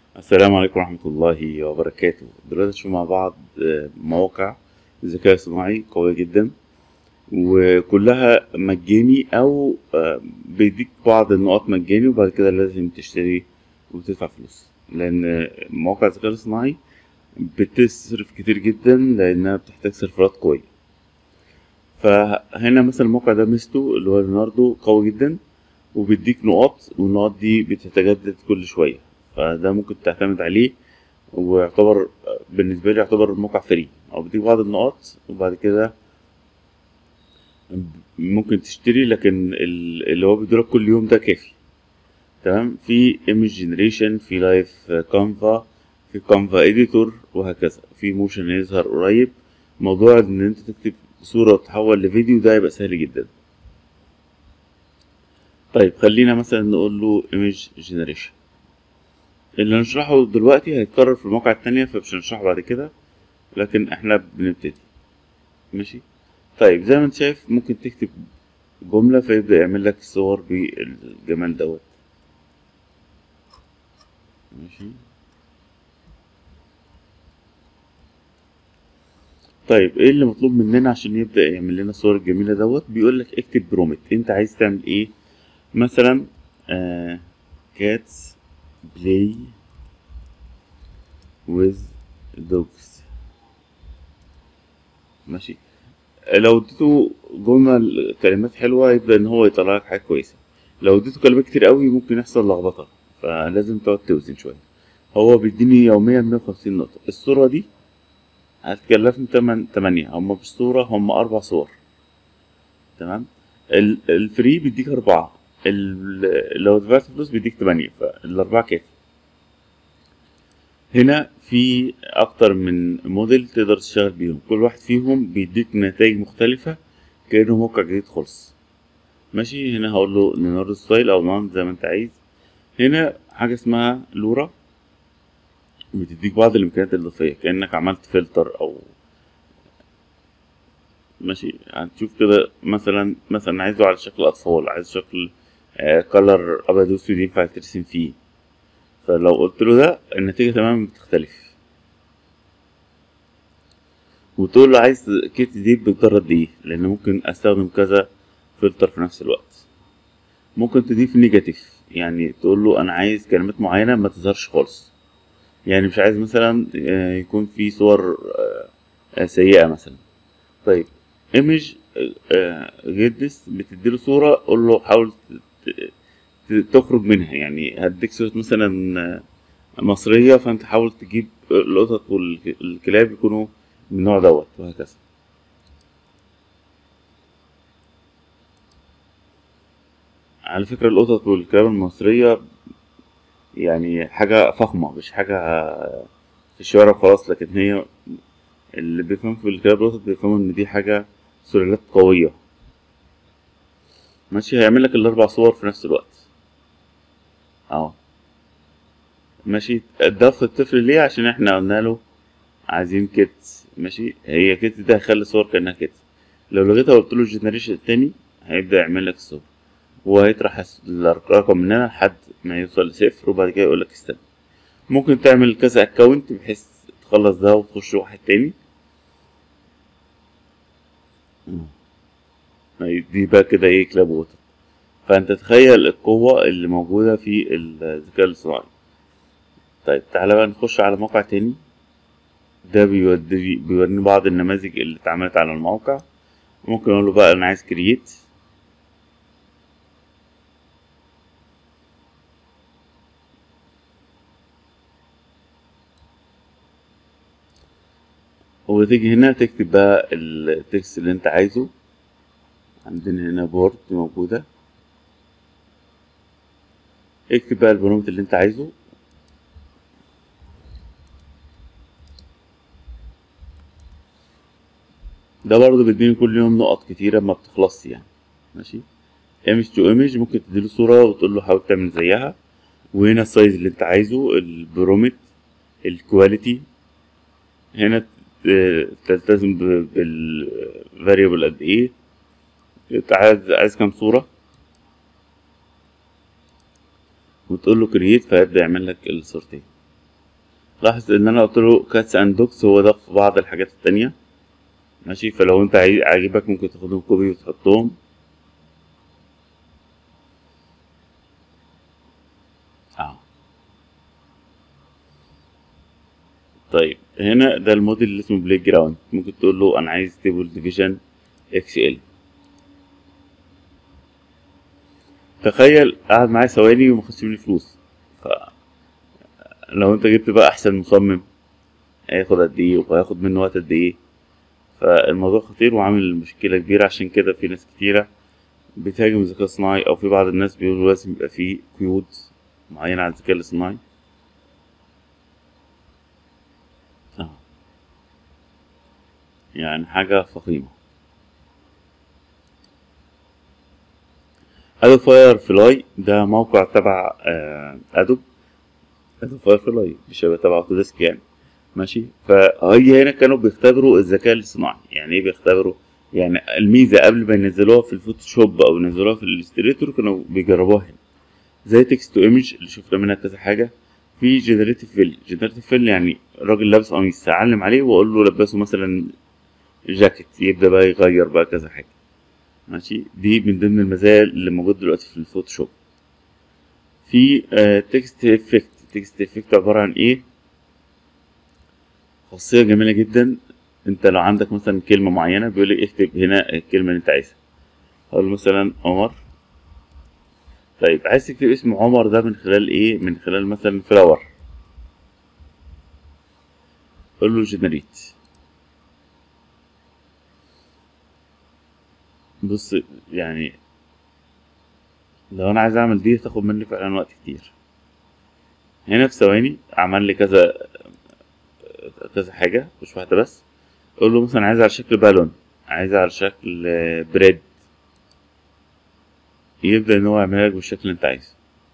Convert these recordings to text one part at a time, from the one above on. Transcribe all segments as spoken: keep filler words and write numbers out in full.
السلام عليكم ورحمة الله وبركاته. دلوقتي نشوف مع بعض آه، مواقع ذكاء صناعي قوية جدا، وكلها مجاني أو آه، بيديك بعض النقط مجاني، وبعد كده لازم تشتري وتدفع فلوس، لأن مواقع الذكاء الصناعي بتصرف كتير جدا لأنها بتحتاج سيرفرات قوية. فهنا مثلا الموقع ده ميزته اللي هو ليوناردو قوي جدا، وبيديك نقط، والنقط دي بتتجدد كل شوية، فده ممكن تعتمد عليه. ويعتبر بالنسبة لي يعتبر الموقع فري، أو بيديك بعض النقط وبعد كده ممكن تشتري، لكن ال- اللي هو بيدولك كل يوم ده كافي. تمام. في ايمج جنريشن، في لايف كانفا، في كانفا اديتور، وهكذا. في موشن هيظهر قريب. موضوع ان انت تكتب صورة وتحول لفيديو ده يبقى سهل جدا. طيب خلينا مثلا نقول له ايمج جنريشن. اللي هنشرحه دلوقتي هيتكرر في المواقع التانية، فمش هنشرحه بعد كده، لكن احنا بنبتدي. ماشي. طيب زي ما انت شايف ممكن تكتب جملة فيبدأ يعمل لك صور بالجمال دوت. ماشي. طيب ايه اللي مطلوب مننا عشان يبدأ يعمل لنا الصور الجميلة دوت؟ بيقول لك اكتب برومت، انت عايز تعمل ايه. مثلا آه cats play with dogs. ماشي. لو اديته جمل كلمات حلوة يبدأ ان هو يطلع لك حاجة كويسة. لو اديته كلمات كتير قوي ممكن يحصل لخبطة، فلازم تقعد توزن شوية. هو بيديني يوميا مية وخمسين نقطة. الصورة دي هتكلفني تمن تمانية، هما مش صورة، هما أربع صور. تمام. ال- الفري بيديك أربعة، ال- لو دفعت فلوس بيديك تمانية، فالأربعة كافي. هنا في أكتر من موديل تقدر تشتغل بيهم، كل واحد فيهم بيديك نتائج مختلفة كأنه موقع جديد خالص. ماشي. هنا هقول له ليناردو ستايل أو نان زي ما أنت عايز. هنا حاجة اسمها لورا، بتديك بعض الإمكانيات الإضافية كأنك عملت فلتر أو. ماشي. هنشوف كده مثلا مثلا عايزه على شكل أطفال، عايز شكل آه كلر أبيض وأسود ينفع ترسم فيه. فلو قلت له ده النتيجة تماما بتختلف. وتقول له عايز كيت دي بمقدار قد ايه، لأن ممكن أستخدم كذا فلتر في نفس الوقت. ممكن تضيف نيجاتيف، يعني تقول له أنا عايز كلمات معينة ما تظهرش خالص. يعني مش عايز مثلا آه، يكون في صور آه، سيئة مثلا. طيب ايمج جدس بتديله صورة، قول له حاول ت- ت- تخرج منها. يعني هديك صورة مثلا آه، مصرية، فانت حاول تجيب القطط والكلاب يكونوا من النوع دوت، وهكذا. على فكرة القطط والكلاب المصرية يعني حاجة فخمة، مش حاجة في الشوارع خلاص، لكن هي اللي بيفهم في الكلاب والقطط بيفهموا ان دي حاجة سلالات قوية. ماشي. هيعمل لك الاربع صور في نفس الوقت. اهو. ماشي. ضاف الطفل ليه؟ عشان احنا قلنا له عايزين كيتس. ماشي. هي كيتس ده هيخلي الصور كأنها كيتس. لو لغيتها وقلت له الجنريشن التاني هيبدأ يعمل لك الصور، وهيطرح الس- الرقم من هنا لحد ما يوصل لصفر، وبعد كده يقول لك استنى. ممكن تعمل كذا اكونت بحيث تخلص ده وتخش واحد تاني. مم. دي بقى كده ايه، كلاب ووتر. فانت تخيل القوة اللي موجودة في الذكاء الاصطناعي. طيب تعالى بقى نخش على موقع تاني. ده بيودي بيوريني بعض النماذج اللي اتعملت على الموقع. ممكن اقول له بقى انا عايز كرييت. وتيجي هنا تكتب بقى التكست اللي انت عايزه. عندنا هنا بورد موجودة. اكتب بقى البرومت اللي انت عايزه. ده برضه بيديني كل يوم نقط كتيرة ما بتخلصش يعني. ماشي. ايمج تو ايمج ممكن تديله صورة وتقول له حاول تعمل زيها. وهنا السايز اللي انت عايزه، البرومت، الكواليتي. هنا ت- تلتزم بالفاريبل قد ايه. انت عايز عايز كام صورة، وتقول له كرييت فيبدأ يعمل لك الصورتين. لاحظ ان انا قلت له كاتس اند دوجز، هو ده في بعض الحاجات التانية. ماشي، فلو انت عاي- عاجبك ممكن تاخدهم كوبي وتحطهم. اه طيب هنا ده الموديل اللي اسمه بلاي جراوند، ممكن تقول له انا عايز تيبل ديفيجن اكس ال. تخيل قعد معايا ثواني وما خدش مني فلوس. فلو انت جبت بقى احسن مصمم هياخد قد ايه وهياخد منه وقت قد ايه. فالموضوع خطير وعامل مشكلة كبيرة، عشان كده في ناس كتيرة بتهاجم الذكاء الصناعي، او في بعض الناس بيقولوا لازم يبقى فيه قيود معينة على الذكاء الاصطناعي. آه. يعني حاجة فخيمة. ادوب فاير فلاي ده موقع تبع آه، ادوب. ادوب فاير فلاي مش هيبقى تبع اوتوديسك يعني. ماشي، فهي هنا كانوا بيختبروا الذكاء الاصطناعي. يعني ايه بيختبروا؟ يعني الميزة قبل ما ينزلوها في الفوتوشوب او ينزلوها في الاستريتور كانوا بيجربوها هنا. زي تكست تو ايمج اللي شفنا منها كذا حاجة. في جنريتيف فيل. جنريتيف فيل يعني راجل لابس قميص، اعلم عليه واقول له لبسه مثلا جاكيت، يبدأ بقى يغير بقى كذا حاجة. ماشي، دي من ضمن المزايا اللي موجود دلوقتي في الفوتوشوب. في تكست افكت. تكست افكت عبارة عن ايه؟ خاصية جميلة جدا. انت لو عندك مثلا كلمة معينة بيقول لك اكتب هنا الكلمة اللي انت عايزها. اقول له مثلا عمر. طيب عايز تكتب اسم عمر ده من خلال ايه؟ من خلال مثلا فلاور. قول له جنريت. بص، يعني لو انا عايز اعمل دي تاخد مني فعلا وقت كتير. هنا في ثواني عمل لي كذا كذا حاجة مش واحدة بس. قول له مثلا عايز على شكل بالون، عايز على شكل آه، بريد. يبدأ ان هو يعملها لك بالشكل اللي انت عايزه.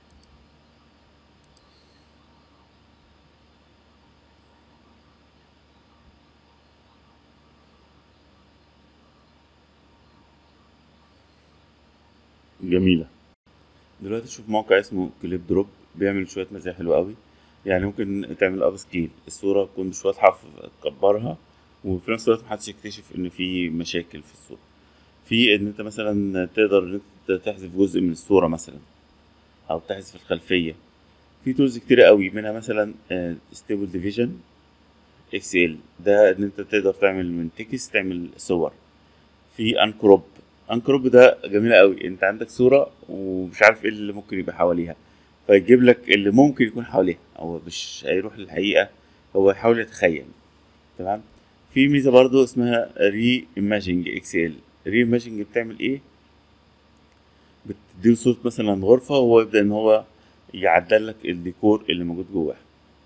جميلة. دلوقتي شوف موقع اسمه كليب دروب، بيعمل شوية مزايا حلوة قوي. يعني ممكن تعمل اب سكيل الصورة تكون مش واضحة تكبرها، وفي نفس الوقت محدش يكتشف ان في مشاكل في الصورة. في ان انت مثلا تقدر ان انت تحذف جزء من الصورة مثلا، او تحذف الخلفية. في تولز كتيرة قوي، منها مثلا ستيبل ديفيجن اكس ال، ده ان انت تقدر تعمل من تكست تعمل صور. في انكروب. انكروب ده جميل قوي، انت عندك صورة ومش عارف ايه اللي ممكن يبقى حواليها، فيجيب لك اللي ممكن يكون حواليها. هو مش هيروح للحقيقة، هو يحاول يتخيل. تمام. في ميزة برضو اسمها ري ايماجينج اكس ال. ري ايماجينج بتعمل ايه؟ بتديله صورة مثلا غرفة وهو يبدأ ان هو يعدل لك الديكور اللي موجود جواها.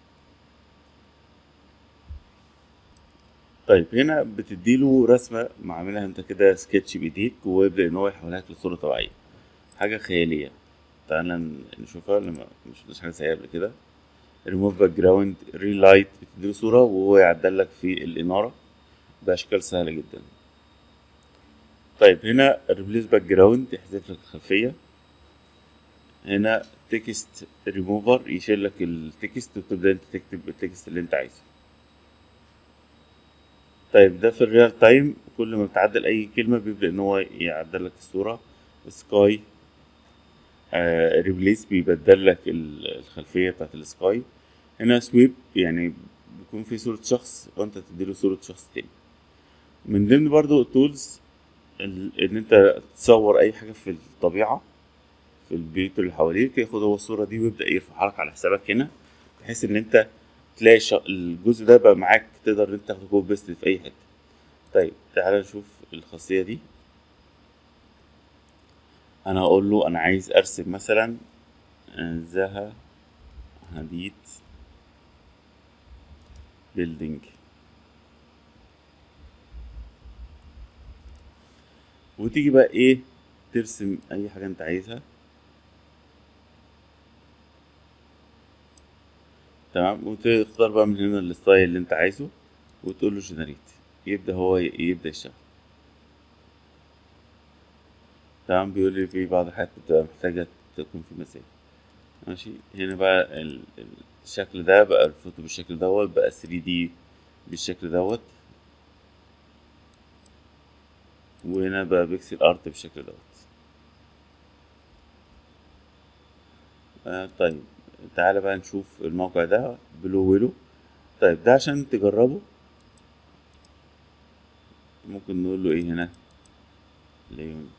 طيب هنا بتديله رسمة معاملها انت كده سكتش بايديك، ويبدأ ان هو يحولها لك لصورة طبيعية. حاجة خيالية. تعالى ن- نشوفها لما مش مش حاجة زيها قبل كده. ريموف باك جراوند ري لايت، بتديله صورة وهو يعدل لك في الإنارة بأشكال سهلة جدا. طيب هنا ريبليس باك جراوند يحذف لك الخلفية. هنا تكست ريموفر يشيل لك التكست وتبدأ انت تكتب التكست اللي انت عايزه. طيب ده في الريال تايم، كل ما بتعدل اي كلمة بيبدأ ان هو يعدل لك الصورة. سكاي ريبليس بيبدل لك ال- الخلفية بتاعت السكاي. هنا سويب يعني بيكون في صورة شخص وانت تديله صورة شخص تاني. من ضمن برضو التولز ان انت تصور اي حاجة في الطبيعة، في البيوت اللي حواليك، ياخد هو الصورة دي ويبدأ يرفعها لك على حسابك هنا، بحيث ان انت تلاقي الش- الجزء ده بقى معاك، تقدر ان انت تاخده كوبي بيست في اي حتة. طيب تعالى نشوف الخاصية دي. انا هقول له انا عايز ارسم مثلا آه، زها حديد بيلدينج، وتيجي بقى ايه ترسم اي حاجة انت عايزها. تمام، وتختار بقى من هنا الستايل اللي انت عايزه، وتقول له جنريت. يبدأ هو ي- يبدأ يشتغل. تمام، بيقول لي في بعض الحاجات بتبقى محتاجة تكون في مزاج. ماشي، هنا بقى ال... ال... الشكل ده بقى الفوتو بالشكل دوت، بقى ثري دي بالشكل دوت، وهنا بقى بيكسل ارت بالشكل دوت. آه طيب تعالى بقى نشوف الموقع ده بلو ويلو. طيب ده عشان تجربه ممكن نقول له ايه هنا، ليون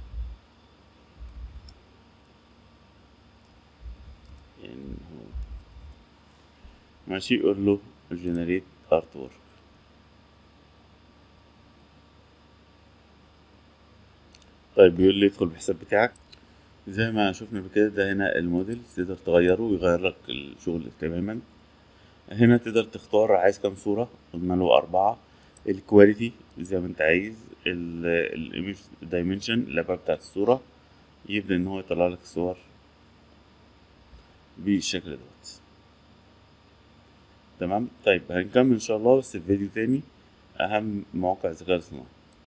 يعني هو ماشي، يقول له جنريت ارت وورك. طيب بيقول لي ادخل الحساب بتاعك. زي ما شفنا قبل كده، ده هنا الموديل تقدر تغيره ويغير لك الشغل تماما. هنا تقدر تختار عايز كام صورة، قلنا له أربعة. الكواليتي زي ما انت عايز، الايمج دايمنشن الابعاد بتاعت الصورة، يبدأ ان هو يطلع لك الصور بالشكل دوت. تمام. طيب هنكمل ان شاء الله بس في فيديو تاني اهم مواقع الذكاء الاصطناعي.